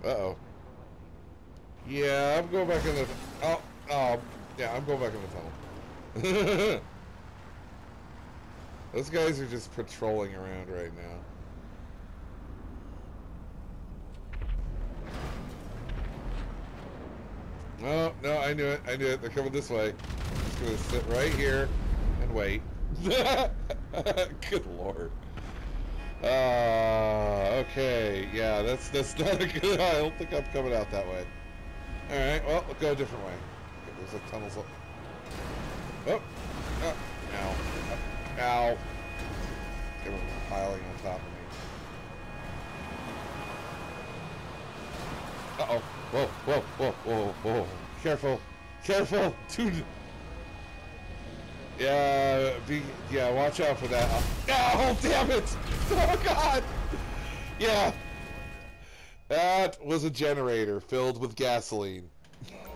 Uh-oh. Yeah, I'm going back in the... Oh, yeah, I'm going back in the tunnel. Those guys are just patrolling around right now. Oh, no, I knew it. I knew it. They're coming this way. I'm just going to sit right here and wait. Good lord. Okay. Yeah, that's not a good... I don't think I'm coming out that way. Alright, well, we'll go a different way. Okay, there's like tunnels up. Oh! Oh! Ow. Ow. Everyone's piling on top of me. Uh-oh. Whoa, whoa, whoa, whoa, whoa. Careful. Careful! Dude! Yeah, watch out for that. Oh, damn it! Oh, God! Yeah. That was a generator filled with gasoline.